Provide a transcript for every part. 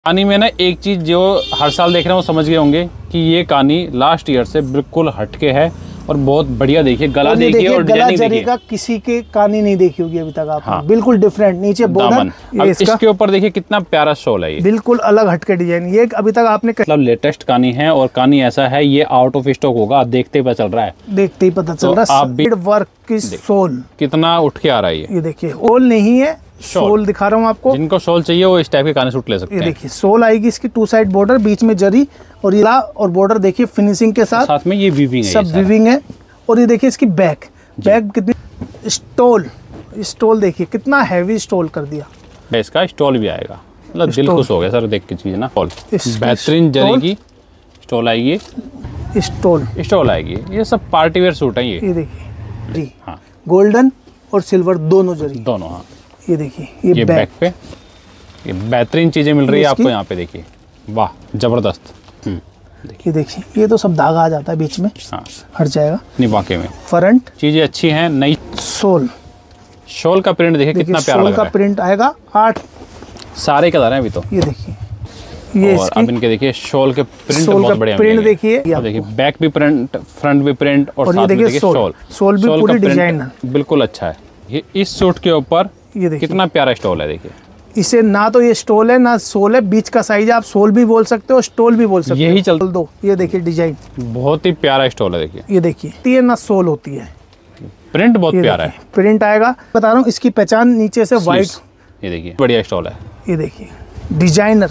कानी में ना एक चीज जो हर साल देख रहे हैं वो समझ गए होंगे कि ये कानी लास्ट ईयर से बिल्कुल हटके है और बहुत बढ़िया। देखिए गला देखिए और डिजाइनिंग देखिए, का किसी के कानी नहीं देखी होगी अभी तक आपने। हाँ। बिल्कुल डिफरेंट नीचे बॉर्डर। इसके ऊपर देखिए कितना प्यारा शॉल है, ये बिल्कुल अलग हटके डिजाइन। ये अभी तक आपने मतलब लेटेस्ट कानी है और कानी ऐसा है ये आउट ऑफ स्टॉक होगा, आप देखते ही पता चल रहा है। देखते ही पता चल रहा है। वर्क की सोल कितना उठ के आ रहा है ये देखिए। ओल नहीं है, सोल दिखा रहा हूँ आपको। जिनको सोल चाहिए वो इस टाइप के काने सूट ले सकते हैं। देखिए सोल आएगी इसकी, 2 साइड बॉर्डर, बीच में जरी और ये और बॉर्डर देखिए फिनिशिंग के साथ में ये वीविंग है, सब वीविंग है। और ये देखिए इसकी बैक कितनी स्टोल देखिए कितना हैवी स्टोल कर दिया। इसका स्टॉल भी आएगा, मतलब दिल खुश हो गया सर देख के चीज ना। बेहतरीन जरी की स्टॉल आएगी, स्टॉल आएगी। ये सब पार्टी वेयर सूट है ये देखिए जी। हाँ गोल्डन और सिल्वर दोनों जरी दोनों। हाँ ये देखिए ये बैक पे ये बेहतरीन चीजें मिल रही है आपको यहाँ पे। देखिए वाह जबरदस्त। ये देखिए ये तो सब धागा आ जाता है बीच में। हाँ हट जाएगा नहीं वाकई में फ्रंट चीजें अच्छी हैं। नई शॉल का प्रिंट देखिए कितना प्यारा लग रहा है। शॉल का प्रिंट आएगा 8 सारे कलर हैं अभी तो। ये देखिए ये और अब इनके देखिए शॉल के प्रिंट बहुत बढ़िया प्रिंट देखिए। देखिए बैक भी प्रिंट फ्रंट भी प्रिंट और साथ में देखिए शॉल भी पूरी डिजाइन बिल्कुल अच्छा है। ये इस सूट के ऊपर ये देखिए कितना प्यारा स्टॉल है। देखिए इसे ना तो ये स्टोल है ना सोल है, बीच का साइज है। आप सोल भी बोल सकते हो, स्टोल भी बोल सकते हो, यही चल दो। ये देखिए डिजाइन बहुत ही प्यारा स्टॉल है। देखिए ये देखिए ये ना सोल होती है, प्रिंट बहुत प्यारा है। प्रिंट आएगा बता रहा हूँ। इसकी पहचान नीचे से वाइट। ये देखिए बढ़िया स्टॉल है। ये देखिए डिजाइनर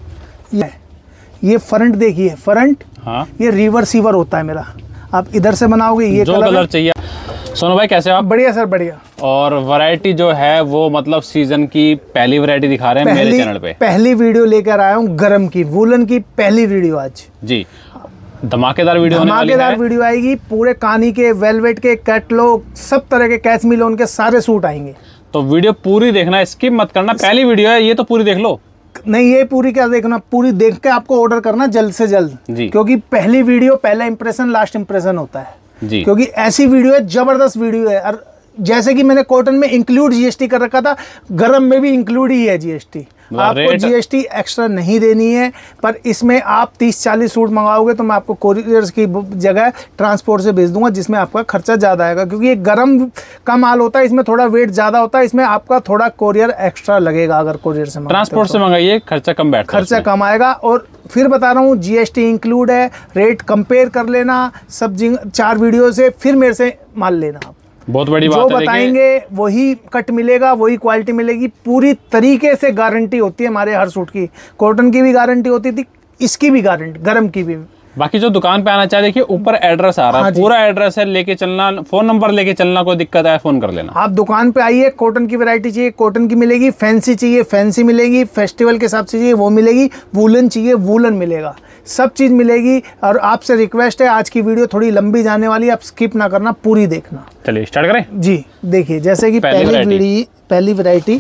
ये फ्रंट देखिए फ्रंट। हाँ ये रिवर्सिवर होता है मेरा। आप इधर से बनाओगे ये जो कलर चाहिए। सोनू भाई कैसे आप? बढ़िया सर बढ़िया। और वैरायटी जो है वो मतलब सीजन की पहली वैरायटी दिखा रहे हैं मेरे चैनल पे। पहली वीडियो लेकर आया हूँ गरम की, वूलन की पहली वीडियो आज जी। धमाकेदार वीडियो वीडियो आएगी। पूरे कानी के, वेलवेट के, कैटलॉग, सब तरह के कैसमी लोन के सारे सूट आएंगे। तो वीडियो पूरी देखना, स्किप मत करना। पहली वीडियो है ये तो पूरी देख लो। नहीं ये पूरी क्या देखना, पूरी देख के आपको ऑर्डर करना जल्द से जल्द जी। क्योंकि पहली वीडियो पहला इंप्रेशन लास्ट इंप्रेशन होता है जी। क्योंकि ऐसी वीडियो है, जबरदस्त वीडियो है। और जैसे कि मैंने कॉटन में इंक्लूड जीएसटी कर रखा था, गरम में भी इंक्लूड ही है जीएसटी। आपको जीएसटी एक्स्ट्रा नहीं देनी है। पर इसमें आप 30-40 सूट मंगाओगे तो मैं आपको कोरियर की जगह ट्रांसपोर्ट से भेज दूंगा, जिसमें आपका खर्चा ज़्यादा आएगा। क्योंकि ये गरम का माल होता है, इसमें थोड़ा वेट ज़्यादा होता है, इसमें आपका थोड़ा कोरियर एक्स्ट्रा लगेगा। अगर कोरियर से ट्रांसपोर्ट से मंगाइए खर्चा कम बैठता है, खर्चा कम आएगा। और फिर बता रहा हूँ जीएसटी इंक्लूड है। रेट कंपेयर कर लेना सब 4 वीडियो से, फिर मेरे से माल लेना। आप बहुत बड़ी बात है। जो बताएंगे वही कट मिलेगा, वही क्वालिटी मिलेगी। पूरी तरीके से गारंटी होती है हमारे हर सूट की। कॉटन की भी गारंटी होती थी, इसकी भी गारंटी, गरम की भी। बाकी जो दुकान पे आना चाहे देखिए ऊपर एड्रेस आ रहा है। हाँ पूरा एड्रेस है, लेके चलना, फोन नंबर लेके चलना। कोई दिक्कत है फोन कर लेना। आप दुकान पे आइए। कॉटन की वैरायटी चाहिए कॉटन की मिलेगी, फैंसी चाहिए फैंसी मिलेगी, फेस्टिवल के हिसाब से चाहिए वो मिलेगी, वूलन चाहिए वूलन मिलेगा, सब चीज़ मिलेगी। और आपसे रिक्वेस्ट है, आज की वीडियो थोड़ी लंबी जाने वाली है, आप स्किप ना करना, पूरी देखना। चलिए स्टार्ट करें जी। देखिए जैसे कि पहली वैरायटी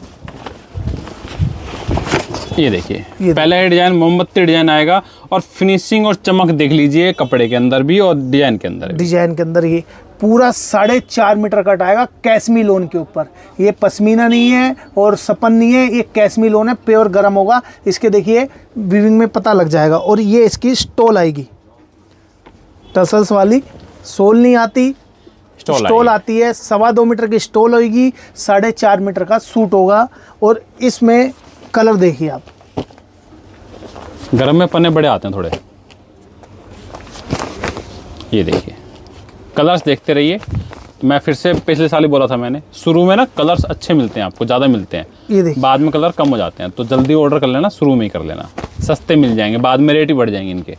ये देखिए पहला डिजाइन मोमबत्ती डिजाइन आएगा। और फिनिशिंग और चमक देख लीजिए कपड़े के अंदर भी और डिजाइन के अंदर ये पूरा 4.5 मीटर कट आएगा कैसमी लोन के ऊपर। ये पश्मीना नहीं है और सपन नहीं है, ये कैसमी लोन है, प्योर गरम होगा। इसके देखिए वीविंग में पता लग जाएगा। और ये इसकी स्टोल आएगी, टसल्स वाली। सोल नहीं आती, स्टोल आती है। 2.25 मीटर की स्टोल होगी, 4.5 मीटर का सूट होगा। और इसमें कलर देखिए आप, गरम में पन्ने बड़े आते हैं थोड़े। ये देखिए कलर्स देखते रहिए। मैं फिर से पिछले साल ही बोला था मैंने, शुरू में ना कलर्स अच्छे मिलते हैं आपको, ज़्यादा मिलते हैं। ये देखिए बाद में कलर कम हो जाते हैं, तो जल्दी ऑर्डर कर लेना, शुरू में ही कर लेना, सस्ते मिल जाएंगे, बाद में रेट ही बढ़ जाएंगे इनके।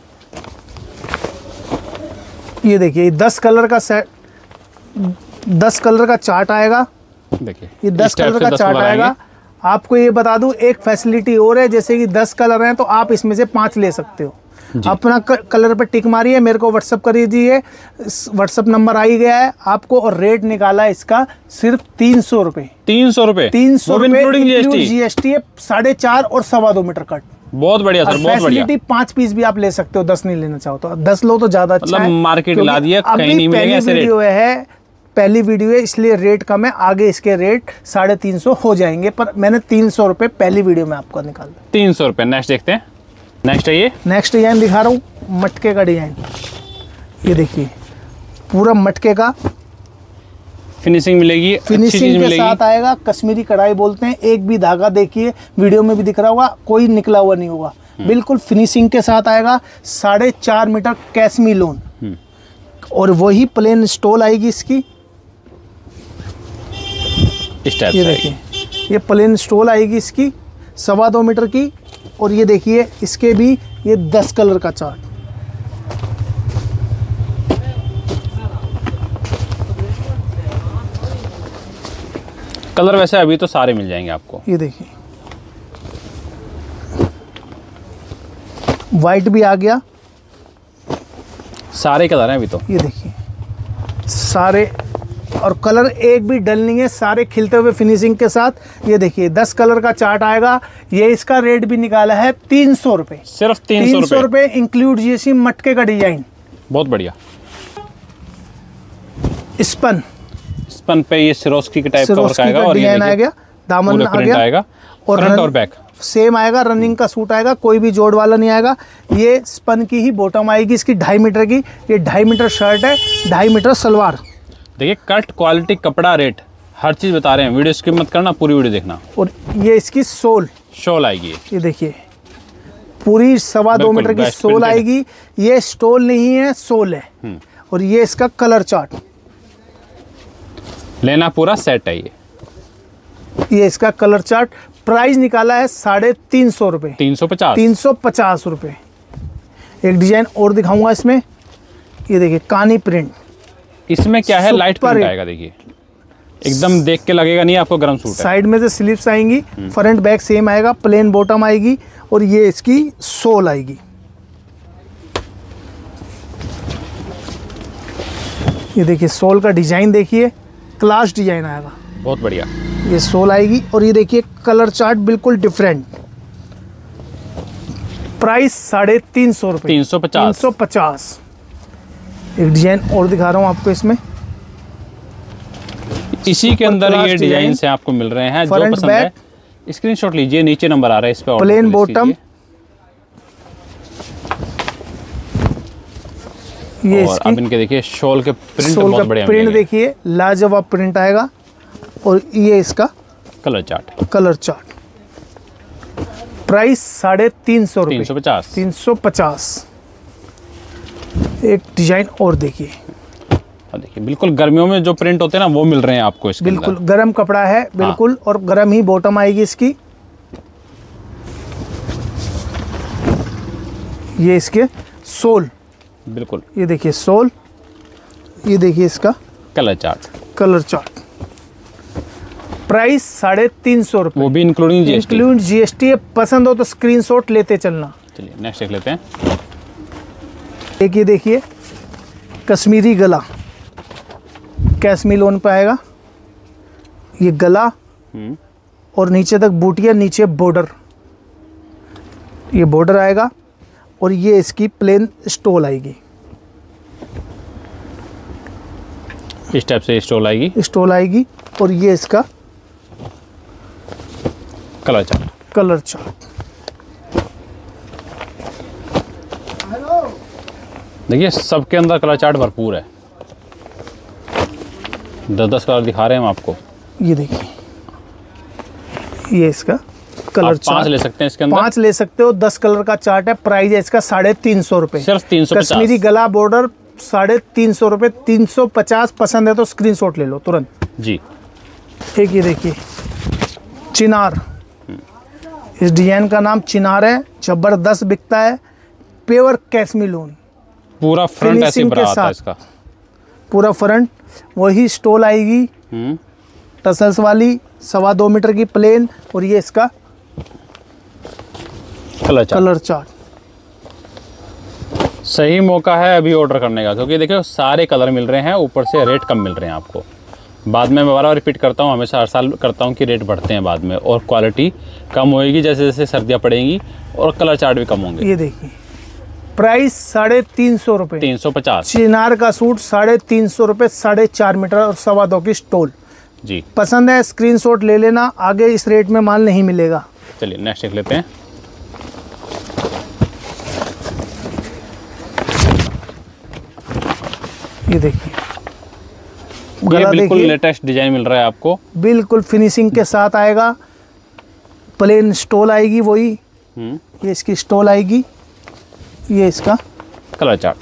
ये देखिए 10 कलर का सेट, 10 कलर का चार्ट आएगा। देखिए ये 10 कलर का चार्ट आएगा। आपको ये बता दूं एक फैसिलिटी और है, जैसे कि 10 कलर हैं तो आप इसमें से 5 ले सकते हो। अपना कलर पर टिक मारिए, मेरे को व्हाट्सअप कर दीजिए, व्हाट्सअप नंबर आ ही गया है आपको। और रेट निकाला है इसका सिर्फ 300 रुपये। 300 रुपये जीएसटी है। 4.5 और 2.25 मीटर कट। बहुत बढ़िया सर, बहुत बढ़िया। 5 पीस भी आप ले सकते हो, 10 नहीं लेना चाहो तो 10 लो तो ज्यादा अच्छा है। मार्केट ला दिया, कहीं नहीं मिलेगा ऐसे रेट। वीडियो है पहली वीडियो है इसलिए रेट कम है, आगे इसके रेट 350 हो जाएंगे, पर मैंने 300 रुपये पहली वीडियो में आपको निकाल दिया। 300 रुपये। नेक्स्ट देखते हैं। नेक्स्ट है ये, नेक्स्ट डिजाइन दिखा रहा हूँ, मटके का डिजाइन। ये देखिए पूरा मटके का फिनिशिंग मिलेगी, फिनिशिंग के साथ आएगा। कश्मीरी कढ़ाई बोलते हैं, एक भी धागा देखिए वीडियो में भी दिख रहा होगा, कोई निकला हुआ नहीं होगा, बिल्कुल फिनिशिंग के साथ आएगा। 4.5 मीटर कैसमी लोन और वही प्लेन स्टोल आएगी इसकी। ये देखिए ये प्लेन स्टोल आएगी इसकी 2.25 मीटर की। और ये देखिए इसके भी ये 10 कलर का चार्ट। कलर वैसे अभी तो सारे मिल जाएंगे आपको। ये देखिए वाइट भी आ गया, सारे कलर हैं अभी तो। ये देखिए सारे, और कलर एक भी डल नहीं है, सारे खिलते हुए फिनिशिंग के साथ। ये देखिए 10 कलर का चार्ट आएगा। ये इसका रेट भी निकाला है 300 रुपये, सिर्फ 300 रुपये इंक्लूड जीएसटी। मटके का डिजाइन बहुत बढ़िया। स्पन पे ये सिरोस्की के टाइप का वर्क आएगा और डिजाइन आ गया, दामन आ गया और फ्रंट और बैक सेम आएगा। रनिंग का सूट आएगा, कोई भी जोड़ वाला नहीं आएगा। ये स्पन की ही बॉटम आएगी इसकी 2.5 मीटर की। ये 2.5 मीटर शर्ट है, 2.5 मीटर सलवार। देखिए कट, क्वालिटी, कपड़ा, रेट, हर चीज बता रहे हैं। वीडियो स्किप मत करना, पूरी वीडियो देखना। और ये इसकी शॉल आएगी। ये देखिए पूरी 2.25 मीटर की शॉल आएगी। ये स्टोल नहीं है, शॉल है। और ये इसका कलर चार्ट, लेना पूरा सेट है। ये इसका कलर चार्ट। प्राइस निकाला है 350 रुपये, 350 रुपये। एक डिजाइन और दिखाऊंगा इसमें। ये देखिए कानी प्रिंट, इसमें क्या है, लाइट प्रिंट आएगा। देखिए एकदम देख के लगेगा नहीं आपको गरम सूट है। साइड में से स्लीव्स आएंगी, फ्रंट बैक सेम आएगा, प्लेन बॉटम आएगी और ये इसकी सोल आएगी। ये देखिए सोल का डिजाइन देखिए, क्लास डिजाइन आएगा, बहुत बढ़िया। ये सोल आएगी और ये देखिए कलर चार्ट बिल्कुल डिफरेंट। प्राइस 350 रुपये, 350। एक डिजाइन और दिखा रहा हूँ आपको इसमें। इसी के अंदर ये डिजाइन से आपको मिल रहे हैं। जो पसंद है स्क्रीनशॉट लीजिए, नीचे नंबर आ रहा है इस पे। प्लेन बॉटम, ये और अब इनके देखिए शॉल के प्रिंट बहुत बढ़िया। प्रिंट देखिए लाजवाब प्रिंट आएगा। और ये इसका कलर चार्ट। प्राइस 350 रुपये, 350। एक डिजाइन और देखिए, बिल्कुल गर्मियों में जो प्रिंट होते हैं ना वो मिल रहे हैं आपको इसके बिल्कुल गरम कपड़ा है बिल्कुल। हाँ। और गरम ही बॉटम आएगी इसकी। ये इसके सोल, बिल्कुल ये देखिए सोल। ये देखिए इसका कलर चार्ट। प्राइस 350 रुपये, वो भी इंक्लूडिंग जीएसटी। पसंद हो तो स्क्रीनशॉट लेते चलना। चलिए नेक्स्ट देख लेते हैं। एक ये देखिए कश्मीरी गला, कैसमी लोन पे आएगा। ये गला और नीचे तक बूटियाँ, नीचे बॉर्डर, ये बॉर्डर आएगा। और ये इसकी प्लेन स्टोल आएगी, इस टाइप से स्टोल आएगी। और ये इसका कलर चार्ट। देखिए सबके अंदर कलर चार्ट भरपूर है। 10 कलर दिखा रहे हैं हम आपको। ये देखिए ये इसका कलर चार्ट। 5 ले सकते हैं इसके अंदर, 5 ले सकते हो। 10 कलर का चार्ट है। प्राइस है इसका 350 रुपये, सिर्फ 350। कश्मीरी गला बॉर्डर 350 रुपये, 350। पसंद है तो स्क्रीनशॉट ले लो तुरंत जी। एक ये देखिए चिनार, इस डिजाइन का नाम चिनार है। जबरदस्त बिकता है। प्योर कैसमी लोन, पूरा फ्रंट ऐसे बना आता है इसका। पूरा फ्रंट वही स्टोल आएगी, टसल्स वाली, 2.25 मीटर की प्लेन। और ये इसका कलर चार्ट। सही मौका है अभी ऑर्डर करने का, क्योंकि देखिए सारे कलर मिल रहे हैं, ऊपर से रेट कम मिल रहे हैं आपको। बाद में मैं बार रिपीट करता हूँ, हमेशा हर साल करता हूँ कि रेट बढ़ते हैं बाद में, और क्वालिटी कम होएगी जैसे जैसे सर्दियाँ पड़ेंगी, और कलर चार्ट भी कम होंगे। ये देखिए प्राइस 350 रुपए। 350। चिनार का सूट 350 रुपए, 4.5 मीटर और 2.25 की स्टोल जी। पसंद है स्क्रीनशॉट ले लेना, आगे इस रेट में माल नहीं मिलेगा। चलिए नेक्स्ट देख लेते हैं। ये देखिए ये बिल्कुल लेटेस्ट डिजाइन मिल रहा है आपको, बिल्कुल फिनिशिंग के साथ आएगा। प्लेन स्टोल आएगी वही, ये इसकी स्टोल आएगी, ये इसका कलर चार्ट।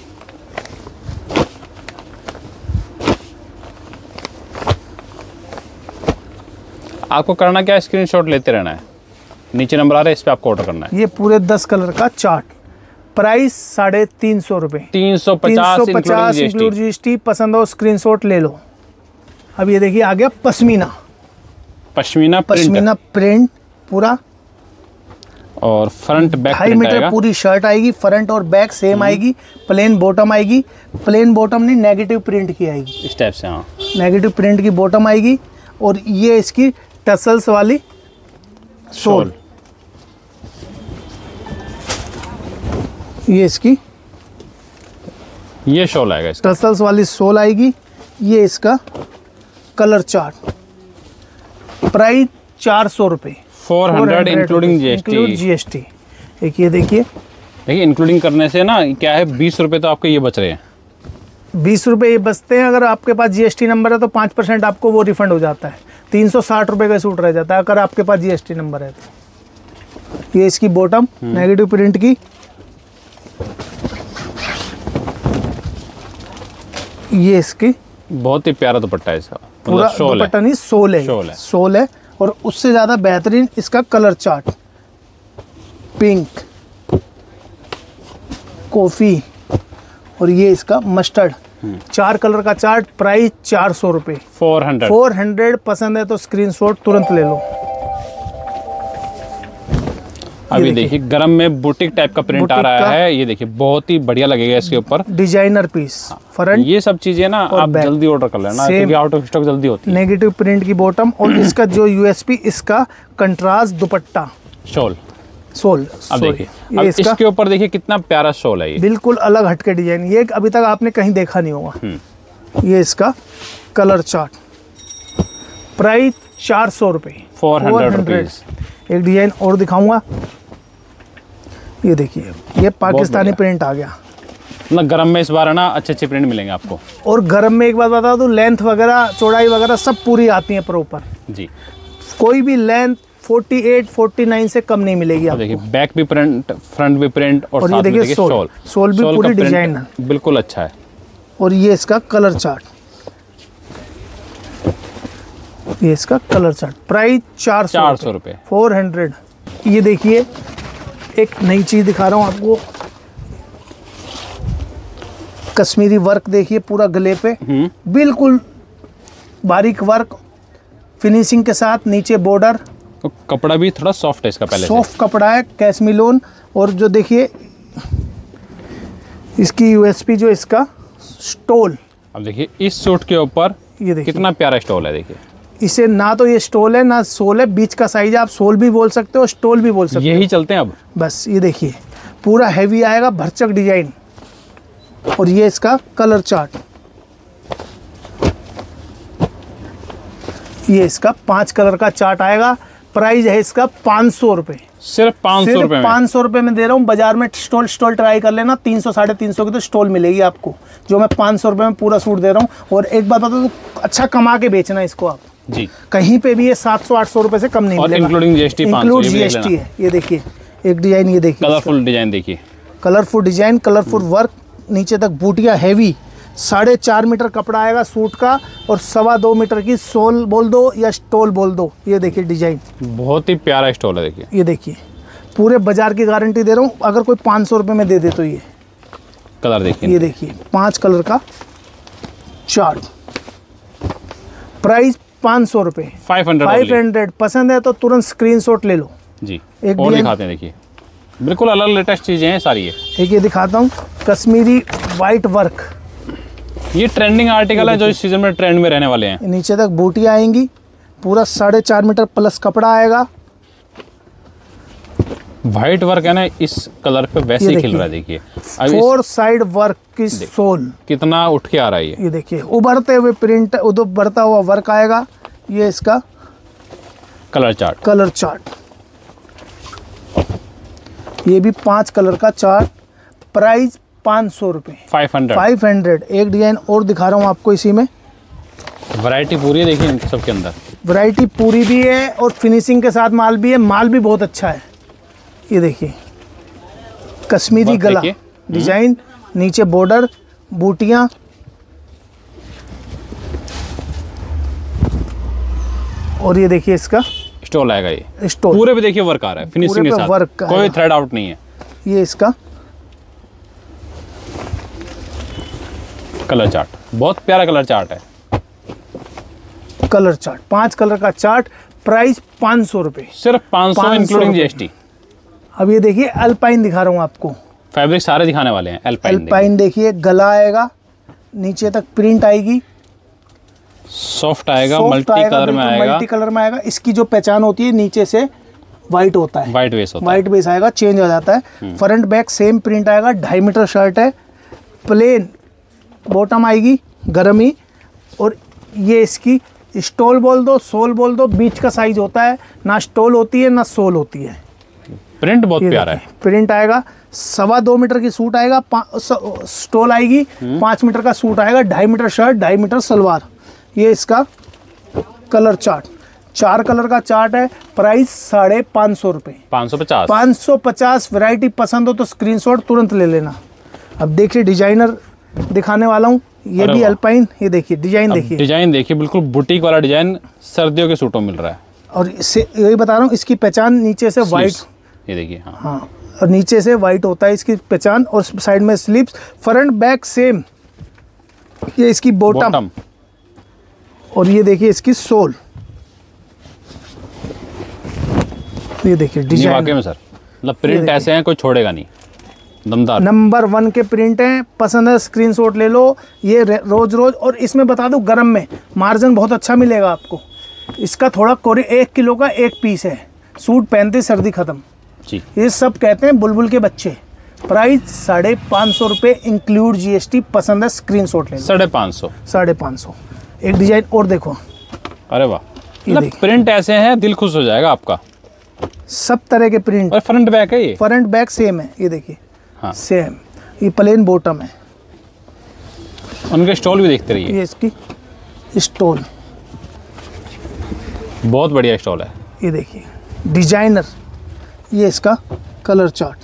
आपको करना क्या है, स्क्रीनशॉट लेते रहना है, नीचे नंबर आ रहा है, इस पे आपको ऑर्डर करना है। ये पूरे 10 कलर का चार्ट, प्राइस 350 रुपए। 350 इंक्लूड जीएसटी। पसंद हो स्क्रीनशॉट ले लो। अब ये देखिए आ गया पश्मीना। पश्मीना प्रिंट पूरा, और फ्रंट बैक 2.5 मीटर पूरी शर्ट आएगी, फ्रंट और बैक सेम आएगी। प्लेन बॉटम आएगी, प्लेन बॉटम नहीं नेगेटिव प्रिंट की आएगी इस टाइप से। हाँ, नेगेटिव प्रिंट की बॉटम आएगी, और ये इसकी टसल्स वाली सोल, ये इसकी ये शॉल आएगा, इसका टसल्स वाली सोल आएगी। ये इसका कलर चार्ट, प्राइस 400 रुपए। 400 इंक्लूडिंग जीएसटी। एक ये देखिए इंक्लूडिंग करने से ना क्या है, 20 रुपए तो आपके ये बच रहे हैं। 20 रुपए ये बचते हैं। अगर आपके पास जीएसटी नंबर है तो 5% आपको वो रिफंड हो जाता है। 360 रुपए का सूट रह जाता है अगर आपके पास जीएसटी नंबर है तो। ये इसकी बॉटम नेगेटिव प्रिंट की, ये इसकी बहुत ही प्यारा दुपट्टा है इसका, पूरा दुपट्टा नहीं सोल है, सोल है। और उससे ज़्यादा बेहतरीन इसका कलर चार्ट, पिंक, कॉफ़ी और ये इसका मस्टर्ड, 4 कलर का चार्ट, प्राइस 400 रुपये। 400 पसंद है तो स्क्रीनशॉट तुरंत ले लो। अभी देखिए गरम में बुटीक टाइप का प्रिंट आ रहा है, ये देखिए बहुत ही बढ़िया लगेगा इसके ऊपर, डिजाइनर पीस। फ्रंट ये सब चीजें ना आप जल्दी ऑर्डर कर लेना क्योंकि आउट ऑफ स्टॉक जल्दी होती है। नेगेटिव प्रिंट की बॉटम, और इसका जो यूएसपी इसका कंट्रास्ट दुपट्टा शॉल सोल। अब देखिए अब इसके ऊपर देखिए कितना प्यारा शॉल है, ये बिल्कुल अलग हटके डिजाइन, ये अभी तक आपने कहीं देखा नहीं होगा। ये इसका कलर चार्ट, प्राइस 400 रुपये। 400 रुपीज। एक डिजाइन और दिखाऊंगा, ये देखिए ये पाकिस्तानी प्रिंट आ गया ना। गरम में इस बार है ना अच्छे प्रिंट मिलेंगे आपको। और गरम में एक बात बता दूं, लेंथ वगैरह चौड़ाई वगैरह सब पूरी आती है प्रॉपर जी, कोई भी लेंथ 48 49 से कम नहीं मिलेगी आपको। देखिए बैक भी प्रिंट, फ्रंट भी प्रिंट, और ये देखिए सोल भी पूरी डिजाइन बिल्कुल अच्छा है। और ये इसका कलर चार्ट, ये इसका कलर चार्ट, प्राइस 400 रुपये। 400। ये देखिए एक नई चीज दिखा रहा हूँ आपको, कश्मीरी वर्क देखिए पूरा गले पे, बिल्कुल बारीक वर्क फिनिशिंग के साथ, नीचे बॉर्डर। तो कपड़ा भी थोड़ा सॉफ्ट है इसका, पहले सॉफ्ट कपड़ा है, कैशमिलोन। और जो देखिए इसकी यूएसपी जो इसका स्टोल, अब देखिए इस सूट के ऊपर ये देखिए कितना प्यारा स्टोल है। देखिए इसे ना तो ये स्टोल है ना सोल है, बीच का साइज है, आप सोल भी बोल सकते हो स्टोल भी बोल सकते हो, यही चलते हैं अब। बस ये देखिए पूरा हैवी आएगा, भरचक डिजाइन। और ये इसका कलर चार्ट, ये इसका 5 कलर का चार्ट आएगा, प्राइस है इसका 500 रुपये। सिर्फ 500 रुपये में, 500 रुपये में दे रहा हूँ। बाजार में स्टॉल ट्राई कर लेना, 300 350 की तो स्टॉल मिलेगी आपको, जो मैं 500 रुपये में पूरा सूट दे रहा हूँ। और एक बात बता दूँ, अच्छा कमा के बेचना इसको आप जी, कहीं पे भी ये 700-800 रुपये से कम नहीं मिलेगा, इंक्लूडिंग जीएसटी। इंक्लूड जीएसटी है। ये देखिए एक डिजाइन, ये देखिए कलरफुल डिजाइन, देखिए कलरफुल डिजाइन, कलरफुल वर्क, नीचे तक बूटियाँ हैवी। 4.5 मीटर कपड़ा आएगा सूट का, और 2.25 मीटर की सोल बोल दो या स्टोल बोल दो। ये देखिए डिजाइन बहुत ही प्यारा स्टोल है। देखिए ये देखिए पूरे बाजार की गारंटी दे रहा हूँ, अगर कोई 500 रुपये में दे दे तो। ये कलर देखिए, ये देखिए 5 कलर का चार्ट, प्राइस 500 रुपये। 500 पसंद है तो तुरंत स्क्रीनशॉट ले लो जी। एक और दिखाते हैं, देखिए बिल्कुल अलग लेटेस्ट चीजें हैं सारी। एक ये दिखाता हूँ, कश्मीरी वाइट वर्क, ये ट्रेंडिंग आर्टिकल है जो इस सीजन में ट्रेंड में रहने वाले हैं। नीचे तक बूटियाँ आएंगी, पूरा 4.5 मीटर प्लस कपड़ा आएगा। व्हाइट वर्क है ना इस कलर पे वैसे ही खिल रहा है। देखिए 4 साइड वर्क की सोल कितना उठ के आ रहा है। ये देखिए उभरते हुए प्रिंट, उभरता हुआ वर्क आएगा। ये इसका कलर चार्ट, ये भी 5 कलर का चार्ट। प्राइस 500 रुपये, 500। एक डिजाइन और दिखा रहा हूँ आपको इसी में। वैरायटी पूरी है, देखिए सबके अंदर वैरायटी पूरी भी है और फिनिशिंग के साथ माल भी है। माल भी बहुत अच्छा है। ये देखिए कश्मीरी गला डिजाइन, नीचे बॉर्डर, बूटियां, और ये देखिए इसका स्टोल आएगा। ये स्टोल पूरे पे देखिए वर्क आ रहा है फिनिशिंग के साथ, वर्क कोई थ्रेड आउट नहीं है। ये इसका कलर चार्ट, बहुत प्यारा कलर चार्ट है। कलर चार्ट 5 कलर का चार्ट। प्राइस 500 रुपये, सिर्फ 500 इंक्लूडिंग जीएसटी। अब ये देखिए अल्पाइन दिखा रहा हूँ आपको। फैब्रिक सारे दिखाने वाले हैं। अल्पाइन देखिए, गला आएगा, नीचे तक प्रिंट आएगी, सॉफ्ट आएगा, मल्टी कलर में आएगा। इसकी जो पहचान होती है नीचे से वाइट होता है, वाइट बेस आएगा, चेंज हो जाता है। फ्रंट बैक सेम प्रिंट आएगा। 2.5 मीटर शर्ट है, प्लेन बॉटम आएगी गरम ही। और ये इसकी स्टोल बोल दो, सोल बोल दो, बीच का साइज होता है। ना स्टोल होती है ना सोल होती है। प्रिंट बहुत प्यारा है। प्रिंट आएगा। 2.25 मीटर की सूट आएगा, स्टोल आएगी। 5 मीटर का सूट आएगा, 2.5 मीटर शर्ट, 2.5 मीटर सलवार। ये इसका कलर चार्ट, 4 कलर का चार्ट है। प्राइस 550 रुपये, 550। वैरायटी पसंद हो तो स्क्रीनशॉट तुरंत ले लेना। अब देखिए डिजाइनर दिखाने वाला हूँ। ये भी अल्पाइन। ये देखिए डिजाइन, देखिए बिल्कुल बुटीक वाला डिजाइन सर्दियों के सूटों मिल रहा है। और इससे यही बता रहा हूँ, इसकी पहचान नीचे से वाइट, ये देखिए हाँ, और नीचे से वाइट होता है इसकी पहचान। और साइड में स्लीव्स, फ्रंट बैक सेम। ये इसकी बॉटम, और ये देखिए इसकी सोल। ये देखिए डिजाइन वाकई में सर, मतलब प्रिंट ऐसे हैं कोई छोड़ेगा नहीं, दमदार। नंबर 1 के प्रिंट हैं। पसंद है स्क्रीनशॉट ले लो। ये रोज। और इसमें बता दूं गरम में मार्जिन बहुत अच्छा मिलेगा आपको। इसका थोड़ा कोरी 1 किलो का 1 पीस है। सूट पहनते सर्दी खत्म जी। ये सब कहते हैं बुलबुल के बच्चे। प्राइस 550 रुपये इंक्लूड जीएसटी। पसंद है स्क्रीनशॉट ले लो। 550। एक डिजाइन और देखो। अरे वाह, मतलब प्रिंट ऐसे हैं दिल खुश हो जाएगा आपका। सब तरह के प्रिंट। और फ्रंट बैक है, ये फ्रंट बैक सेम है। ये देखिए हाँ। सेम। ये प्लेन बॉटम है। उनके स्टॉल भी देखते रहिए। ये इसकी स्टॉल बहुत बढ़िया स्टॉल है। ये देखिए डिजाइनर। ये इसका कलर चार्ट,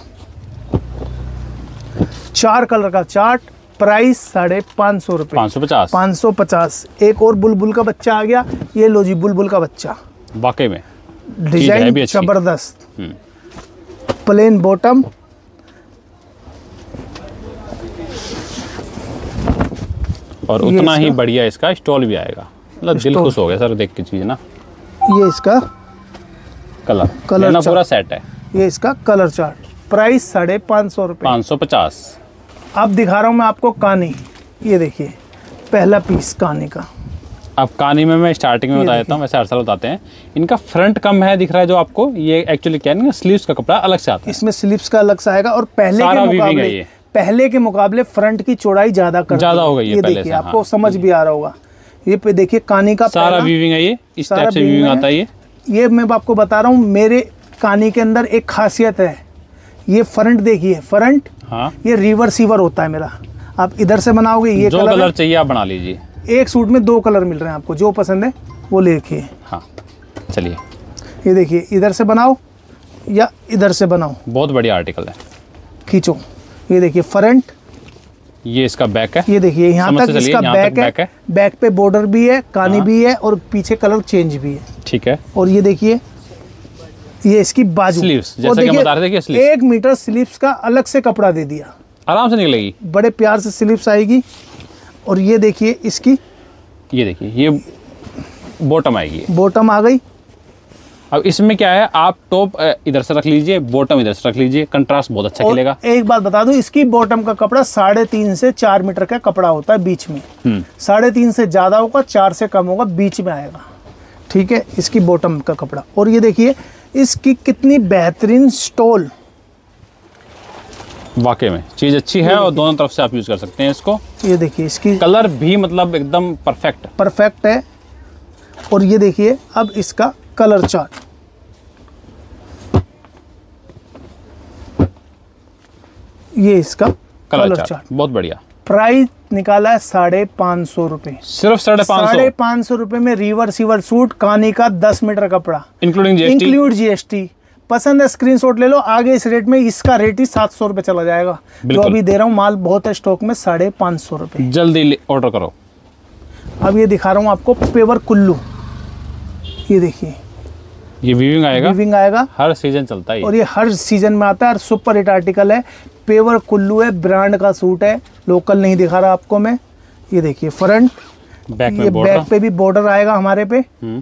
4 कलर का चार्ट। प्राइस 550 रुपये, 550। एक और बुलबुल का बच्चा आ गया। ये लो जी बुलबुल का बच्चा, वाकई में डिजाइन जबरदस्त। प्लेन बॉटम, और उतना ही बढ़िया इसका स्टॉल भी आएगा। मतलब दिल खुश हो गया सर देख के चीज ना। ये इसका कलर ना पूरा सेट है। ये इसका कलर चार्ट। प्राइस 550 रुपये, 550। अब दिखा रहा हूँ मैं आपको कानी। ये देखिए पहला पीस कानी का। अब कानी में मैं स्टार्टिंग में बता देता हूँ, वैसे हर साल बताते हैं। इनका फ्रंट कम है दिख रहा है जो आपको। ये एक्चुअली क्या है ना, स्लीव्स का कपड़ा अलग से आता है। इसमें स्लीव्स का अलग से आएगा। और पहले के मुकाबले फ्रंट की चौड़ाई ज्यादा हो गई है। ये देखिए आपको समझ भी आ रहा होगा। ये पे देखिए कानी का सारा वीविंग है। ये इस टाइप से वीविंग आता है। ये मैं आपको बता रहा हूँ, मेरे कानी के अंदर एक खासियत है। ये फ्रंट देखिए, फ्रंट हाँ, ये रिवर्सिवर होता है मेरा। आप इधर से बनाओगे, ये जो कलर चाहिए आप बना लीजिए। एक सूट में 2 कलर मिल रहे हैं आपको, जो पसंद है वो लिखिए। हाँ चलिए, ये देखिए इधर से बनाओ या इधर से बनाओ, बहुत बढ़िया आर्टिकल है। खींचो। ये देखिए फ्रंट, ये इसका बैक है। ये देखिए यहाँ तक इसका बैक है। बैक पे बॉर्डर भी है, कानी भी है, और पीछे कलर चेंज भी है। ठीक है। और ये देखिए ये इसकी बाजू, स्लीव्स, जैसे कि बता रहे थे कि स्लीव्स 1 मीटर स्लीव्स का अलग से कपड़ा दे दिया, आराम से निकलेगी। बड़े प्यार से स्लीव्स आएगी। और ये देखिए इसकी, ये देखिए ये बॉटम आएगी, बॉटम आ गई। अब इसमें क्या है, आप टॉप इधर से रख लीजिए, बॉटम इधर से रख लीजिए, कंट्रास्ट बहुत अच्छा खिलेगा। एक बात बता दूं, इसकी बॉटम का कपड़ा 3.5 से 4 मीटर का कपड़ा होता है बीच में। 3.5 से ज्यादा होगा, 4 से कम होगा, बीच में आएगा। ठीक है, इसकी बॉटम का कपड़ा। और ये देखिए इसकी कितनी बेहतरीन स्टोल, वाकई में चीज अच्छी है और दोनों तरफ से आप यूज कर सकते हैं इसको। ये देखिए इसकी कलर भी मतलब एकदम परफेक्ट है। और ये देखिए अब इसका कलर चार्ट, ये इसका कलर चार्ट बहुत बढ़िया। प्राइस निकाला है 550 रुपए, सिर्फ 550 रुपए में रिवर्सिबल सूट कानी का 10 मीटर कपड़ा इंक्लूड जीएसटी। पसंद है स्क्रीनशॉट ले लो। आगे इस रेट में इसका रेट ही 700 रुपए चला जाएगा, जो अभी दे रहा हूँ। माल बहुत है स्टॉक में, 550 रुपए। जल्दी ऑर्डर करो। अब ये दिखा रहा हूँ आपको पेवर कुल्लू, ये देखिए ये वीविंग आएगा, हर सीजन चलता है और ये हर सीजन में आता है और सुपर हिट आर्टिकल है। पेवर कुल्लू है, ब्रांड का सूट है, लोकल नहीं दिखा रहा आपको मैं। ये देखिए फ्रंट, बैक पे भी बॉर्डर आएगा हमारे पे।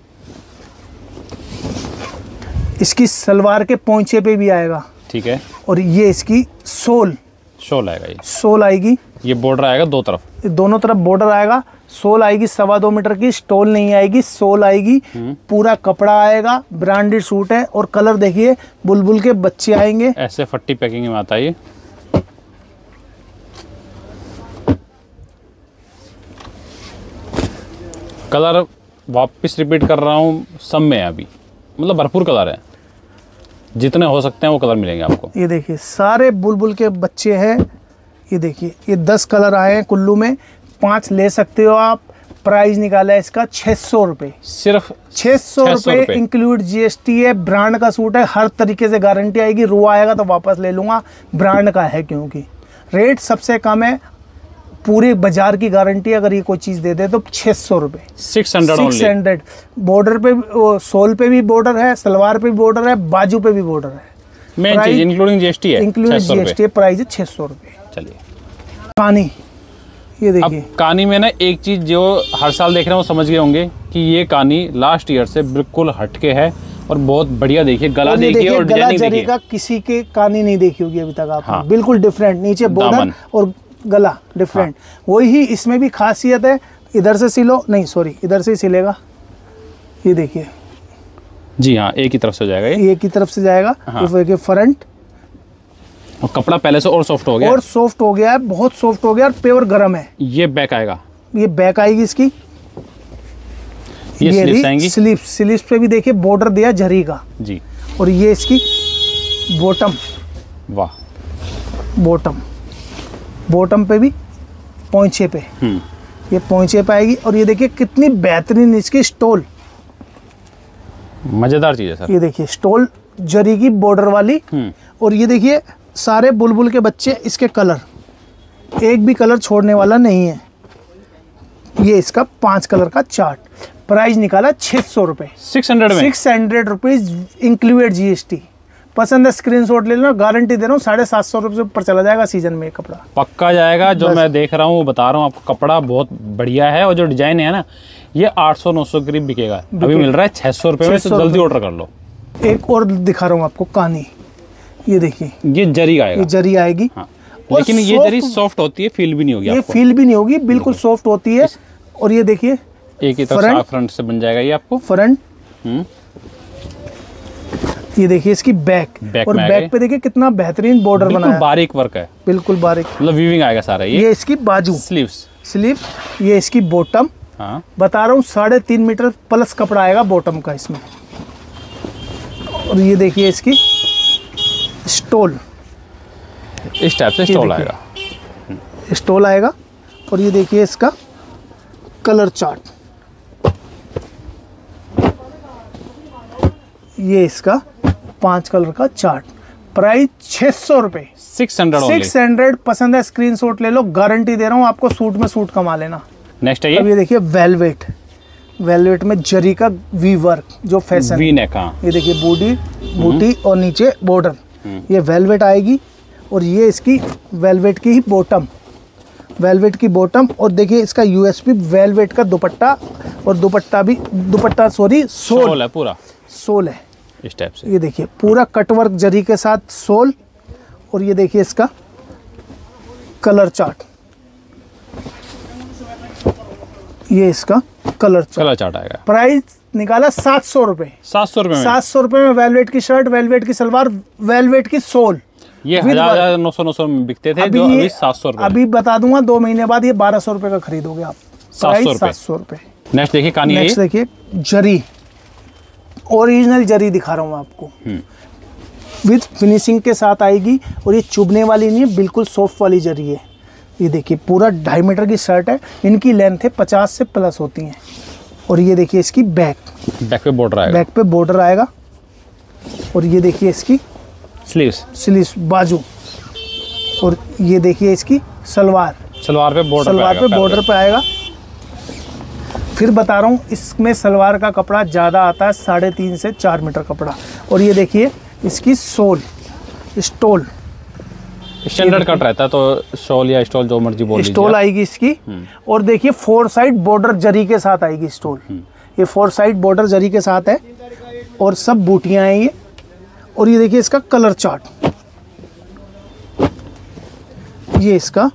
इसकी सलवार के पोंचे पे भी आएगा, ठीक है। और ये इसकी सोल आएगा, ये सोल आएगी। ये बॉर्डर आएगा दोनों तरफ बॉर्डर आएगा। सोल आएगी 2.25 मीटर की, स्टोल नहीं आएगी, सोल आएगी। पूरा कपड़ा आएगा, ब्रांडेड सूट है। और कलर देखिए, बुलबुल के बच्चे आएंगे, ऐसे फट्टी पैकिंग में आता है ये। कलर वापस रिपीट कर रहा हूँ, सब में है अभी, मतलब भरपूर कलर है, जितने हो सकते हैं वो कलर मिलेंगे आपको। ये देखिए सारे बुलबुल के बच्चे हैं। ये देखिए ये 10 कलर आए हैं कुल्लू में, 5 ले सकते हो आप। प्राइस निकाला है इसका 600 रुपये, सिर्फ 600 रुपये इंक्लूड जीएसटी है। ब्रांड का सूट है, हर तरीके से गारंटी आएगी। रो आएगा तो वापस ले लूँगा, ब्रांड का है, क्योंकि रेट सबसे कम है। पूरे बाजार की गारंटी अगर ये कोई चीज़ दे दे तो 600 रुपये, 600। बॉर्डर पे, सोल पे भी बॉर्डर है, सलवार पे भी बॉर्डर है, बाजू पे भी बॉर्डर है। मेन चीज इंक्लूडिंग जीएसटी है, इंक्लूडिंग जीएसटी। प्राइस है 600 रुपये। चलिए कानी, ये देखिए। अब कानी में ना एक चीज जो हर साल देख रहे हैं वो समझ गए होंगे कि ये कानी लास्ट ईयर से बिल्कुल हटके है और बहुत बढ़िया। देखिए गला देखिए और डिजाइनिंग देखिए, का किसी के कानी नहीं देखी होगी अभी तक आपने। हाँ। बिल्कुल डिफरेंट, नीचे बॉर्डर और गला डिफरेंट। हाँ। वही इसमें भी खासियत है। इधर से सिलो, नहीं सॉरी, इधर से ही सिलेगा। ये देखिए, जी हाँ, एक ही तरफ से जाएगा, ये एक ही तरफ से जाएगा। हाँ। फ्रंट, और कपड़ा पहले से और सॉफ्ट हो गया, और सॉफ्ट हो गया है, बहुत सॉफ्ट हो गया और प्योर गरम है। ये बैक आएगा, ये बैक आएगी इसकी। ये स्लीव्स आएंगी। स्लीव्स पे भी देखिए बॉर्डर दिया जरी का जी। और ये इसकी बॉटम, वाह, बॉटम पे भी पोंचे पे, ये पोंचे पे आएगी। और ये देखिए कितनी बेहतरीन इसकी स्टोल, मजेदार चीज है सर। ये देखिए स्टोल जरी की बॉर्डर वाली। और ये देखिए सारे बुलबुल के बच्चे, इसके कलर एक भी कलर छोड़ने वाला नहीं है। ये इसका 5 कलर का चार्ट। प्राइस निकाला 600 रुपये, 600 रुपीज इंक्लूडेड जीएसटी। पसंद है स्क्रीनशॉट ले लो, गारंटी दे रहा हूँ 750 रुपये से ऊपर चला जाएगा सीजन में कपड़ा, पक्का जाएगा। जो मैं देख रहा हूँ वो बता रहा हूँ आपको, कपड़ा बहुत बढ़िया है। और जो डिजाइन है ना, ये 800-900 के करीब बिकेगा, अभी मिल रहा है 600 रुपये में, तो जल्दी ऑर्डर कर लो। एक और दिखा रहा हूँ आपको कानी, ये देखिए, ये जरी आएगा, ये जरी आएगी। हाँ। लेकिन ये जरी सॉफ्ट होती है, फील भी नहीं होगी, ये फील भी नहीं होगी, बिल्कुल सॉफ्ट होती है। और ये देखिए एक ही तरफ फ्रंट से बन जाएगा ये आपको, फ्रंट। ये देखिए इसकी बैक और बैक पे देखिए कितना बेहतरीन बॉर्डर बना है, बारीक वर्क है, बिल्कुल बारीक, मतलब वीविंग आएगा सारा। ये इसकी बाजू, स्लीव्स, ये इसकी बॉटम। हाँ। बता रहा हूँ 3.5 मीटर प्लस कपड़ा आएगा बॉटम का इसमें। और ये देखिए इसकी स्टोल, इस टाइप से स्टोल आएगा, स्टोल आएगा। और ये देखिए इसका कलर चार्ट, ये इसका 5 कलर का चार्ट। प्राइस 600 रुपये, 600। पसंद है स्क्रीनशॉट ले लो, गारंटी दे रहा हूँ आपको, सूट में सूट कमा लेना। नेक्स्ट है अब ये देखिए वेलवेट में जरी का वी वर्क, जो फैशन, वी नेक। ये देखिए बूटी और नीचे बॉर्डर, ये वेलवेट आएगी। और ये इसकी वेलवेट की ही बॉटम, और देखिए इसका यूएसपी वेलवेट का दुपट्टा, और सोल है, पूरा सोल है इस टाइप से। ये देखिए पूरा कटवर्क जरी के साथ सोल। और ये देखिए इसका कलर चार्ट, ये इसका कलर चार्ट आएगा। प्राइस निकाला 700 रुपए। 700 रुपए में 700 रुपए में वेलवेट की शर्ट, वेलवेट की सलवार, वेलवेट की सोल। ये 1000-900 में बिकते थे, जो अभी 700 रुपए। अभी बता दूंगा 2 महीने बाद ये 1200 रुपए का खरीदोगे आप। 700 रुपए। नेक्स्ट देखिए कानी, नेक्स्ट देखिए जरी, ओरिजिनल जरी दिखा रहा हूँ आपको, विद फिनिशिंग के साथ आएगी। और ये चुभने वाली नहीं है, बिल्कुल सॉफ्ट वाली जरी है। ये देखिए पूरा 2.5 मीटर की शर्ट है, इनकी लेंथ है 50 से प्लस होती हैं। और ये देखिए इसकी बैक पे बॉर्डर आएगा, बैक पे बॉर्डर आएगा। और ये देखिए इसकी स्लीव्स बाजू। और ये देखिए इसकी सलवार पे बॉर्डर पे आएगा। फिर बता रहा हूँ, इसमें सलवार का कपड़ा ज़्यादा आता है, 3.5 से 4 मीटर कपड़ा। और ये देखिए इसकी सोल, स्टोल स्टैंडर्ड कट रहता है, तो शॉल या स्टोल जो मर्जी बोल लीजिए, स्टोल आएगी इसकी। और देखिए 4 साइड बॉर्डर जरी के साथ आएगी स्टोल। ये 4 साइड बॉर्डर जरी के साथ है और सब बूटियां हैं ये। और ये देखिए इसका कलर चार्ट, ये इसका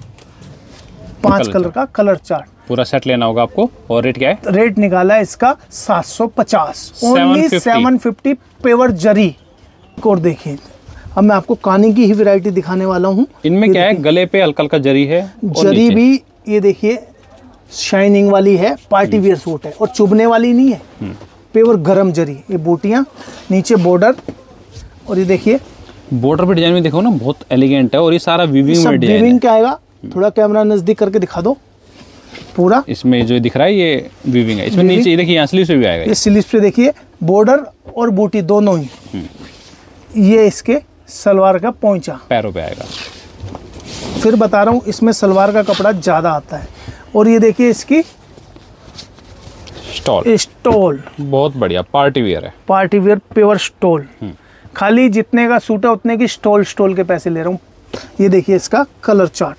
5 कलर का कलर चार्ट। पूरा सेट लेना होगा आपको। और रेट क्या है? रेट निकाला है इसका 750, ओनली 750 पेवर जरी। और देखिए अब मैं आपको कानी की ही वैरायटी दिखाने वाला हूँ। इनमें क्या है, गले पे हल्का हल्का जरी है, जरी भी ये देखिए शाइनिंग वाली है, पार्टी वियर सूट है और चुभने वाली नहीं है, पेवर गरम जरी। ये बूटियाँ, नीचे बॉर्डर। और ये देखिए बॉर्डर पे डिजाइन में देखो ना, बहुत एलिगेंट है। और ये सारा वीविंग में डिजाइन है। वीविंग क्या आएगा, थोड़ा कैमरा नजदीक करके दिखा दो। पूरा इसमें जो दिख रहा है ये वीविंग है। इसमें नीचे ये देखिए स्लीव्स पे भी आएगा। ये स्लीव्स पे देखिए बॉर्डर और बूटी दोनों ही। ये इसके सलवार का पोंचा, पैरों पे आएगा। फिर बता रहा हूँ, इसमें सलवार का कपड़ा ज़्यादा आता है। और ये देखिए इसकी स्टोल, बहुत बढ़िया पार्टी वियर है, पार्टी वियर पेवर स्टोल। खाली जितने का सूट है उतने की स्टोल के पैसे ले रहा हूँ। ये देखिए इसका कलर चार्ट,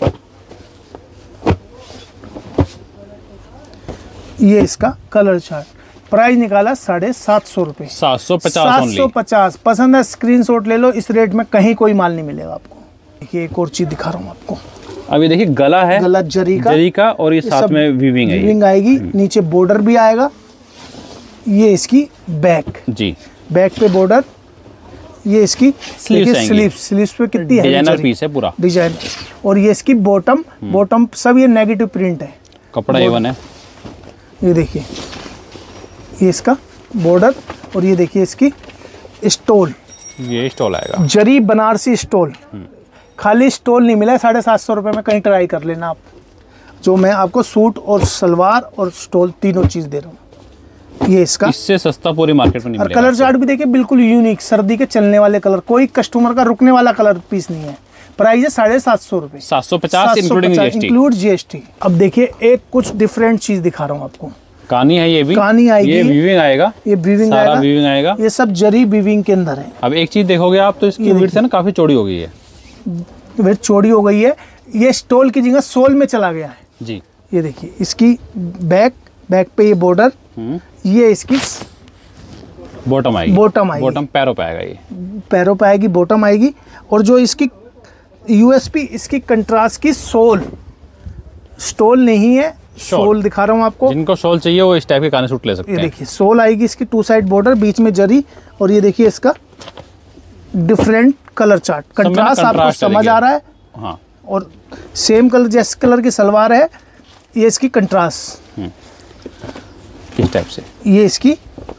ये इसका कलर चार्ट। प्राइस निकाला 750 रुपये। 750 पसंद है स्क्रीनशॉट ले लो। इस रेट में कहीं कोई माल नहीं मिलेगा आपको। देखिए एक और चीज दिखा रहा हूँ आपको। अभी देखिए गला है, गला जरी का और ये साथ में वीविंग आएगी। नीचे बॉर्डर भी आएगा। ये इसकी बैक जी, बैक पे बॉर्डर। ये इसकी स्लीव्स पे कितनी है, डिजाइनर पीस है पूरा डिजाइन। और ये इसकी बॉटम सब ये नेगेटिव प्रिंट है, कपड़ा A1 है। ये देखिए ये इसका बॉर्डर। और ये देखिए इसकी स्टोल, ये स्टोल आएगा, जरी बनारसी स्टोल। खाली स्टोल नहीं मिला है 750 रुपये में, कहीं ट्राई कर लेना आप। जो मैं आपको सूट और सलवार और स्टोल तीनों चीज़ दे रहा हूँ। ये इसका इससे सस्ता पूरी मार्केट में नहीं मिलेगा। और कलर चार्ट भी देखिए बिल्कुल यूनिक, सर्दी के चलने वाले कलर, कोई कस्टमर का रुकने वाला कलर पीस नहीं है। प्राइस है 750 रुपये, 750 इंक्लूड GST। अब देखिए एक कुछ डिफरेंट चीज दिखा रहा हूँ आपको। कानी है, ये भी कानी आएगी, ये वीविंग आएगा, ये वीविंग सारा वीविंग आएगा। ये सब जरी वीविंग के अंदर है। अब एक चीज देखोगे आप तो इसकी विड्थ है ना काफी चौड़ी हो गई है, विड्थ चौड़ी हो गई है। ये स्टोल की जगह सोल में चला गया है जी। ये देखिए इसकी बैक पे ये बॉर्डर। ये इसकी बॉटम आएगी, बॉटम पैरों पे आएगा, ये पैरों पे आएगी, बॉटम आएगी। और जो इसकी USP इसकी कंट्रास्ट की सोल, स्टोल नहीं है, सोल दिखा रहा हूँ आपको। जिनको सोल चाहिए वो इस टाइप के काने सूट ले सकते हैं। ये देखिए सोल आएगी इसकी, 2 साइड बॉर्डर, बीच में जरी। और ये देखिए इसका डिफरेंट कलर चार्ट, कंट्रास्ट आपको समझ आ रहा है। हाँ। और सेम कलर, जैसे कलर की सलवार है, ये इसकी कंट्रास्ट इस टाइप से। ये इसकी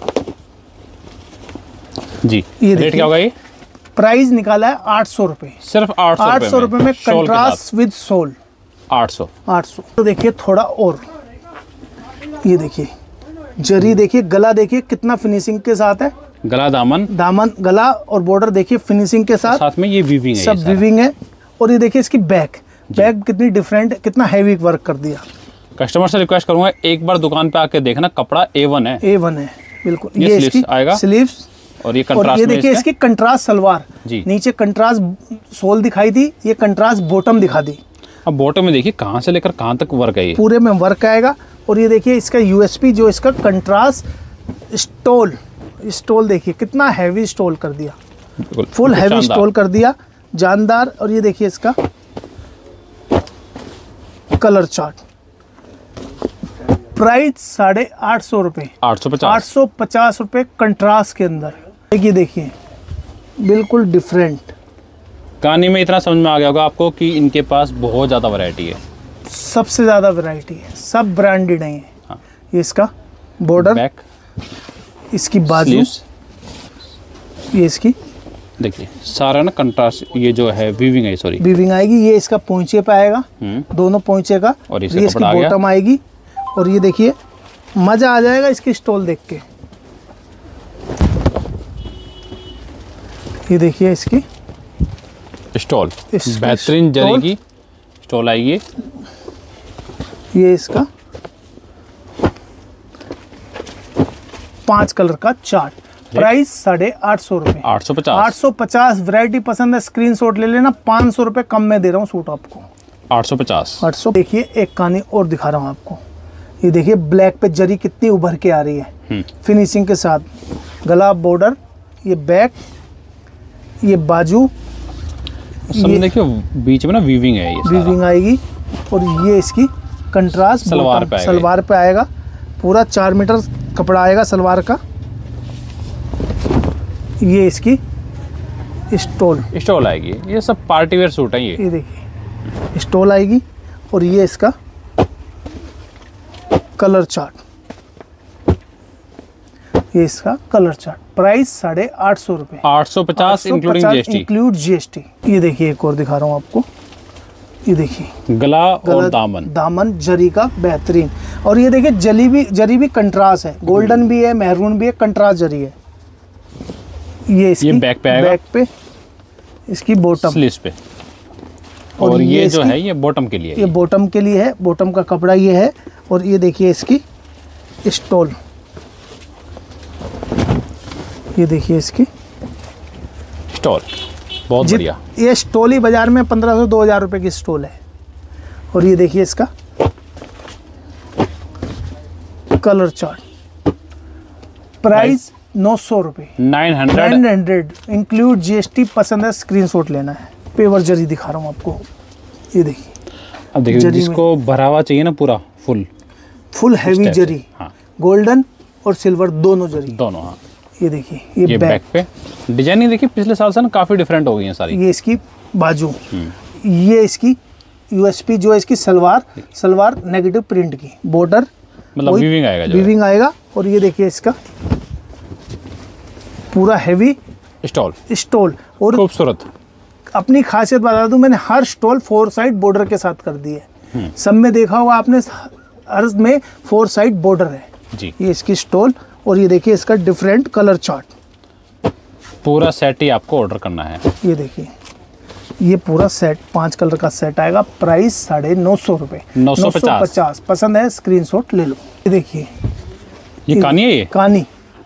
जी, ये रेट क्या होगा? ये प्राइस निकाला है 800 रुपये, सिर्फ 800 रुपये में कंट्रास्ट विद सोल। 800। तो देखिए थोड़ा और, ये देखिए जरी, देखिए गला, देखिए कितना फिनिशिंग के साथ है। गला, दामन गला और बॉर्डर देखिए फिनिशिंग के साथ में ये वीविंग है, सब वीविंग है। और ये देखिए इसकी बैक कितनी डिफरेंट, कितना हैवी वर्क कर दिया। कस्टमर से रिक्वेस्ट करूंगा एक बार दुकान पे आके देखना, कपड़ा A1 है बिल्कुल। ये इसकी आएगा स्लीव्स। और ये कंट्रास्ट, और ये देखिए इसकी कंट्रास्ट सलवार, नीचे कंट्रास्ट सोल दिखाई दी, ये कंट्रास्ट बॉटम दिखा दी। अब बॉटम में देखिए कहाँ से लेकर कहाँ तक वर्क है, पूरे में वर्क आएगा। और ये देखिए इसका USP जो इसका कंट्रास्ट स्टोल देखिए कितना हैवी स्टोल कर दिया, फुल हैवी स्टोल कर दिया, जानदार। और ये देखिए इसका कलर चार्ट, प्राइस 850 रुपये। 850 रुपये कंट्रास्ट के अंदर। देखिए बिल्कुल डिफरेंट। कानी में इतना समझ में आ गया होगा आपको कि इनके पास बहुत ज़्यादा वैरायटी है, सबसे ज़्यादा वैरायटी है, सब ब्रांडेड है। हाँ। ये इसका बॉर्डर, बैक, इसकी बाजू, ये इसकी देखिए सारा ना कंट्रास्ट, ये जो है वीविंग है, सॉरी वीविंग आएगी। ये इसका पोंचे पे आएगा, दोनों पोंचे का, और ये इसकी बॉटम आएगी। और ये देखिए मजा आ जाएगा इसकी स्टॉल देख के। ये देखिए इसकी स्टॉल, बेहतरीन जरी की स्टॉल आएगी। ये इसका 5 कलर का चार्ट। प्राइस 850 रुपये। 850। वैरायटी पसंद है स्क्रीनशॉट ले लेना। 500 रुपये कम में दे रहा हूँ सूट आपको। 850। देखिए एक कानी और दिखा रहा हूँ आपको। ये देखिए ब्लैक पे जरी कितनी उभर के आ रही है फिनिशिंग के साथ। गला, बॉर्डर, ये बैक, ये बाजू, ये देखिए बीच में ना वीविंग है, ये वीविंग आएगी। और ये इसकी कंट्रास्ट सलवार पे आएगा। पूरा 4 मीटर कपड़ा आएगा सलवार का। ये इसकी स्टॉल आएगी। ये सब पार्टी वेयर सूट है। ये देखिए स्टॉल आएगी। और ये इसका कलर चार्ट, ये इसका कलर चार्ट। प्राइस 850 रुपये। 850 इंक्लूड जीएसटी। ये देखिए एक और दिखा रहा हूँ आपको। ये देखिए गला और दामन जरी का बेहतरीन। और ये देखिए जरी भी कंट्रास्ट है, गोल्डन भी है, मेहरून भी है, कंट्रास्ट जरी है। ये इसकी बैक पे आएगा, बैक पे इसकी बॉटम, स्लीव्स पे। और ये जो है ये बॉटम के लिए, ये बॉटम के लिए है। बॉटम का कपड़ा ये है। और ये देखिए इसकी स्टॉल, ये देखिए इसकी स्टॉल बहुत बढ़िया। ये स्टॉल ही बाजार में 1500-2000 रुपए की स्टॉल है। और ये देखिए इसका कलर चार्ट। प्राइस 900 रुपये। 900 इंक्लूड जीएसटी। पसंद है स्क्रीनशॉट लेना है। पेवर जरी दिखा रहा हूँ आपको। ये देखिए, अब देखिए जिसको भरा हुआ चाहिए ना पूरा फुल हैवी जरी, हाँ। गोल्डन और सिल्वर दोनों जरी, दोनों। हाँ। ये देखिए ये बैक पे डिजाइन देखिए पिछले साल से ना काफी डिफरेंट हो गई है सारी। ये इसकी बाजू, ये इसकी यूएसपी जो है इसकी सलवार नेगेटिव प्रिंट की। बॉर्डर मतलब वीविंग आएगा। और ये देखिए इसका पूरा हैवी स्टॉल। और खूबसूरत। अपनी खासियत बता दूं, मैंने हर स्टॉल 4 साइड बॉर्डर के साथ कर दी है। सब में देखा होगा आपने, अर्ज में 4 साइड बॉर्डर है जी। ये इसकी स्टॉल। और ये देखिए इसका डिफरेंट कलर चार्ट। पूरा सेट ही आपको ऑर्डर करना है। ये देखिए ये पूरा सेट 5 कलर का सेट आएगा। प्राइस 950 रुपये। 950। पसंद है स्क्रीनशॉट ले लो। ये देखिए ये कानी है, ये कानी।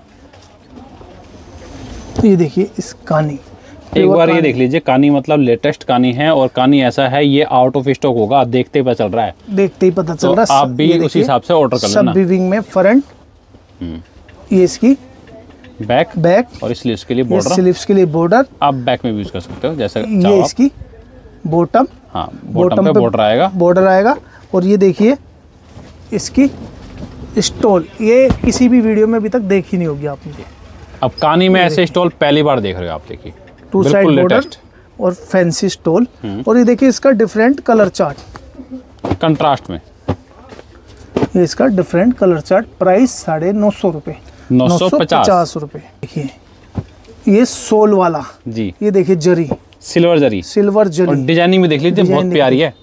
ये देखिए इस कानी, एक बार ये देख लीजिए। कानी मतलब लेटेस्ट कानी है। और कानी ऐसा है ये आउट ऑफ स्टॉक होगा, देखते ही पता चल रहा है। तो आप भी उसी हिसाब से ऑर्डर कर लेना। सब वीविंग में फ्रंट, ये इसकी बैक और स्लीव्स के लिए बॉर्डर। स्लीव्स के लिए बॉर्डर आप बैक में भी यूज कर सकते हो जैसे ये इसकी बॉटम। हाँ, बॉटम पे बॉर्डर आएगा। और ये देखिए इसकी स्टॉल। ये किसी भी वीडियो में अभी तक देखी नहीं होगी आपने। अब कानी में ऐसे स्टॉल पहली बार देख रहे हो आप। देखिए 2 साइड बॉर्डर और फैंसी स्टॉल। और ये देखिए इसका डिफरेंट कलर चार्ट कंट्रास्ट में। ये इसका डिफरेंट कलर चार्ट। प्राइस 950 रुपये। 950 रुपये। देखिए ये सोल वाला जी। ये देखिए जरी, सिल्वर जरी। और डिजाइनिंग में देख लीजिए बहुत प्यारी है।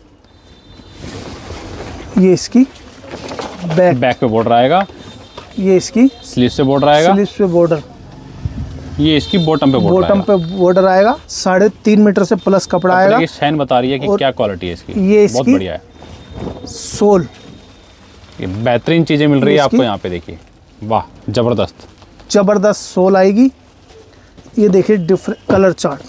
ये इसकी बैक पे बॉर्डर आएगा। ये इसकी स्लीव से बॉर्डर आएगा। स्लीव पे बॉर्डर। ये इसकी बॉटम पे बॉर्डर आएगा। 3.5 मीटर से प्लस कपड़ा आएगा। ये शाइन बता रही है कि क्या क्वालिटी है इसकी। ये बहुत बढ़िया है। सोल, ये बेहतरीन चीजें मिल रही है आपको यहाँ पे। देखिए वाह, जबरदस्त सोल आएगी। ये देखिए डिफरेंट कलर चार्ट।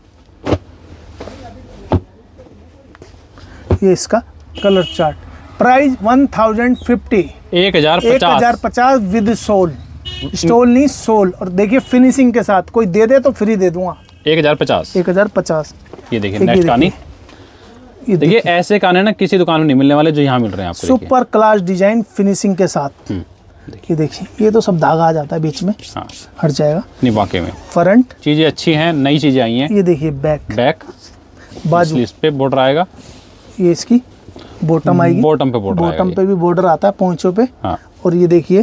ये इसका colour chart. Price 1050। 1050 with sole. Stole नहीं सोल। और देखिए फिनिशिंग के साथ, कोई दे दे तो फ्री दे दूंगा। 1050। 1050। ये देखिए नेक्स्ट कानी। देखिए ऐसे कान ना किसी दुकान में नहीं मिलने वाले जो यहाँ मिल रहे हैं आपको। सुपर क्लास डिजाइन फिनिशिंग के साथ। ये देखिए, ये तो सब धागा आ जाता है बीच में। हाँ, हट जाएगा नहीं वाकई में। फ्रंट चीजें अच्छी हैं, नई चीजें आई हैं। ये देखिए बैक बाजू इस पे बॉर्डर आएगा। ये इसकी बॉटम आएगी, बॉटम पे भी बॉर्डर आता है पोंचों पे। हाँ। और ये देखिए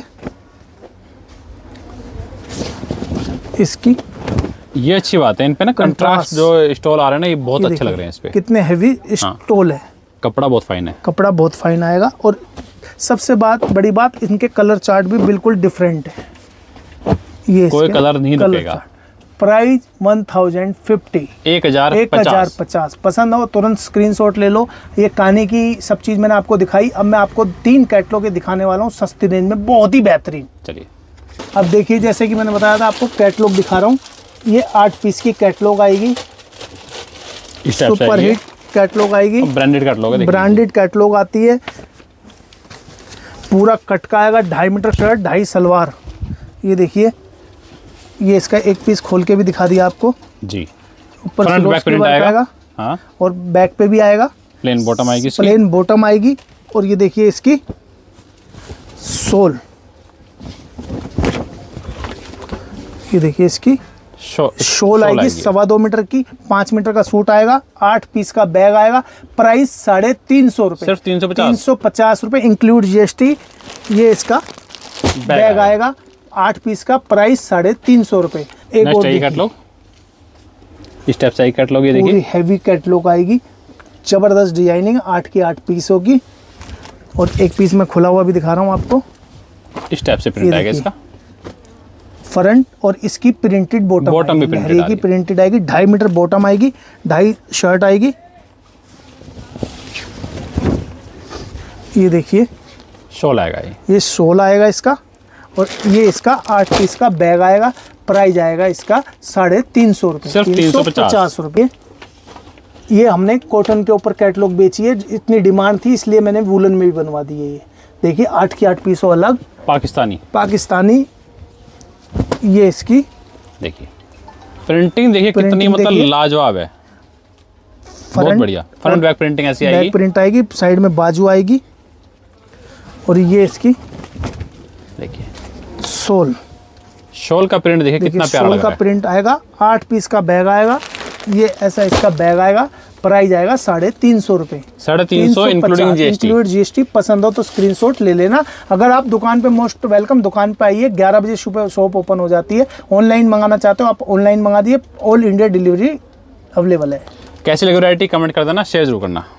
इसकी, ये अच्छी बात है इन पे ना, कंट्रास्ट जो स्टोल आ रहे हैं ना, ये बहुत अच्छे लग रहे हैं इस पे। कितने हेवी स्टोल है। कपड़ा बहुत फाइन है, कपड़ा बहुत फाइन आएगा। और सबसे बड़ी बात, इनके कलर चार्ट भी बिल्कुल डिफरेंट है। ये कोई कलर नहीं रुकेगा। प्राइस 1050, 1050। पसंद हो तुरंत स्क्रीनशॉट ले लो। ये काने की सब चीज मैंने आपको दिखाई। अब मैं आपको 3 कैटलॉग दिखाने वाला हूँ सस्ती रेंज में, बहुत ही बेहतरीन। चलिए अब देखिए, जैसे कि मैंने बताया था आपको, कैटलॉग दिखा रहा हूँ। ये 8 पीस की कैटलॉग आएगी, सुपर हिट कैटलॉग आएगी, ब्रांडेड कैटलॉग है। ब्रांडेड कैटलॉग आती है, पूरा कट का आएगा, 2.5 मीटर शर्ट, 2.5 सलवार। ये देखिए, ये इसका एक पीस खोल के भी दिखा दिया आपको जी। ऊपर से बैक प्रिंट आएगा। हाँ। और बैक पे भी आएगा, प्लेन बॉटम आएगी, प्लेन बॉटम आएगी। और ये देखिए इसकी सोल, ये देखिए इसकी शोल आएगी 2.25 मीटर की, 5 मीटर का सूट आएगा, 8 पीस का बैग आएगा। प्राइस 350 रुपए, सिर्फ 350 रुपए इंक्लूड GST। ये इसका बैग आएगा 8 पीस का, प्राइस 350 रुपए। एक और कैटलॉग, इस टाइप से कैटलॉग, ये देखिए पूरी हैवी कैटलॉग आएगी, जबरदस्त डिजाइनिंग, 8 की 8 पीस होगी। और एक पीस में खुला हुआ भी दिखा रहा हूँ आपको, इस टाइप से प्रिंट आएगा इसका फ्रंट। और इसकी प्रिंटेड बॉटम भी प्रिंटेड आएगी, 2.5 मीटर बॉटम आएगी, 2.5 शर्ट आएगी। ये देखिए शोल आएगा, ये शोल आएगा इसका। और ये इसका 8 पीस का बैग आएगा। प्राइस आएगा इसका 350 रुपये, सिर्फ 350 रुपये। ये हमने कॉटन के ऊपर कैटलॉग बेची है, इतनी डिमांड थी इसलिए मैंने वुलन में भी बनवा दी है। ये देखिए 8 की 8 पीसों अलग, पाकिस्तानी। ये इसकी देखिए प्रिंटिंग, देखिए कितनी मतलब लाजवाब है, बहुत बढ़िया। फ्रंट बैक प्रिंटिंग ऐसी आएगी, बैक प्रिंट आएगी, साइड में बाजू आएगी। और ये इसकी देखिए शोल का प्रिंट, देखिए कितना प्यारा लग रहा है। शोल का प्रिंट आएगा, 8 पीस का बैग आएगा। ये ऐसा इसका बैग आएगा। प्राइस आएगा 350 रुपए, 350 इंक्लूडिंग GST। पसंद हो तो स्क्रीनशॉट ले लेना। अगर आप दुकान पे, मोस्ट वेलकम, दुकान पे आइए। 11 बजे शॉप ओपन हो जाती है। ऑनलाइन मंगाना चाहते हो आप ऑनलाइन मंगा दिए, ऑल इंडिया डिलीवरी अवेलेबल है। कैसी लगी वैरायटी कमेंट कर देना, शेयर जरूर करना।